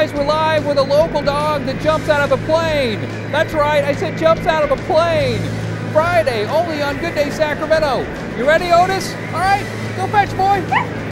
guys, we're live with a local dog that jumps out of a plane. That's right, I said jumps out of a plane. Friday, only on Good Day Sacramento. You ready, Otis? All right, go fetch, boy.